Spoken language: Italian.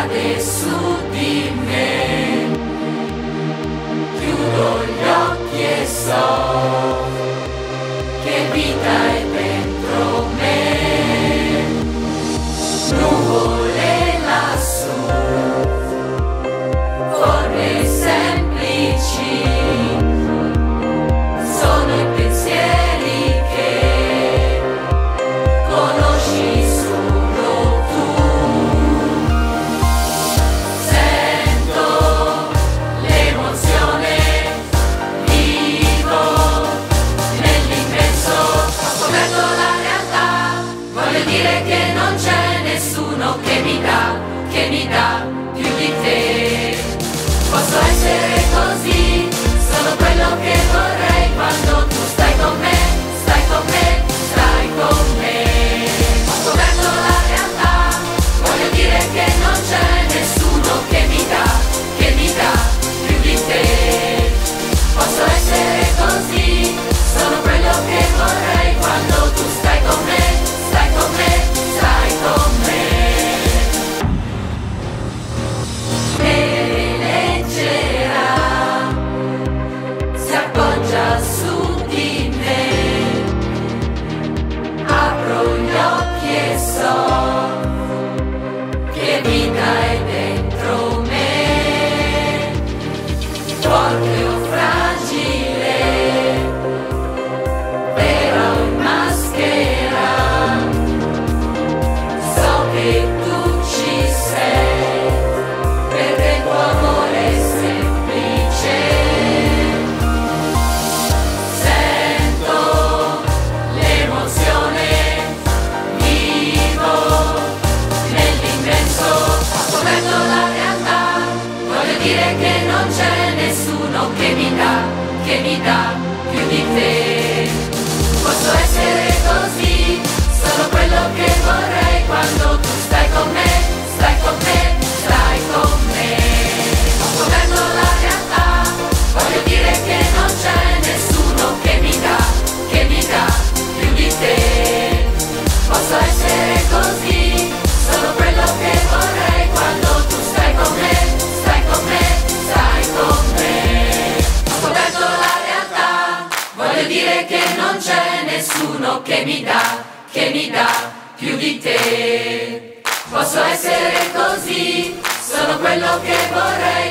cade su di me. Chiudo gli occhi e so che vita è dentro me. Nuvole lassù, forme semplici, sono i pensieri che conosci solo tu. Sento l'emozione, vivo nell'immenso, ho scoperto la realtà, voglio dire che non c'è nessuno che mi dà più di te. Posso essere così, sono quello che vorrei quando tu stai con me, stai con me, stai con me. Ho scoperto la realtà, voglio dire che non c'è nessuno che mi dà più di te. Posso essere così, sono quello che vorrei quando tu stai con me, stai con me, stai con me. E leggera si appoggia su di me, apro gli occhi e so che vita è dentro me, forte o fragile, vera o in maschera, so che tu ci sei, perché il tuo amore è semplice. Sento l'emozione, vivo nell'immenso, ho scoperto la realtà, voglio dire che non c'è nessuno che mi dà più di te. Posso essere così, sono quello che vorrei quando tu stai con me, stai con me, stai con me. Ho scoperto la realtà, voglio dire che non c'è nessuno che mi dà più di te. Posso essere così, sono quello che vorrei quando tu stai con me, stai con me, stai con me. Ho scoperto la realtà, voglio dire che non c'è nessuno che mi dà più di te. Posso essere così, sono quello che vorrei